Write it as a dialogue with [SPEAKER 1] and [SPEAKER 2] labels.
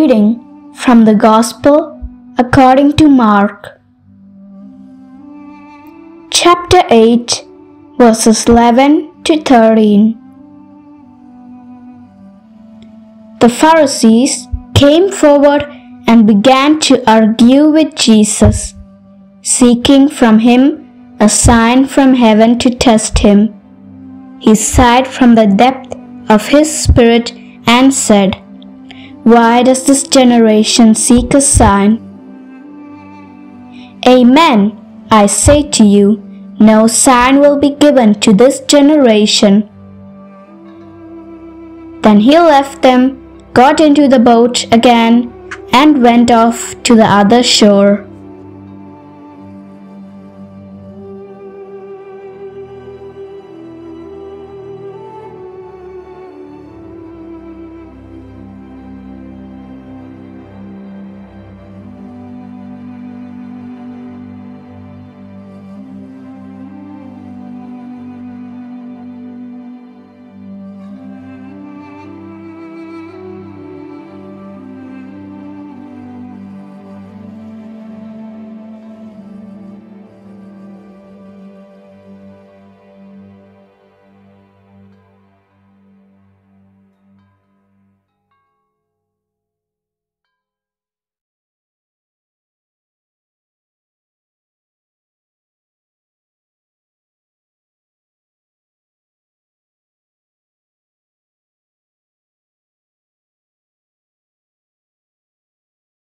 [SPEAKER 1] reading from the Gospel according to Mark, chapter 8, verses 11 to 13. The Pharisees came forward and began to argue with Jesus, seeking from him a sign from heaven to test him. He sighed from the depth of his spirit and said, "Why does this generation seek a sign? Amen, I say to you, no sign will be given to this generation." Then he left them, got into the boat again, and went off to the other shore.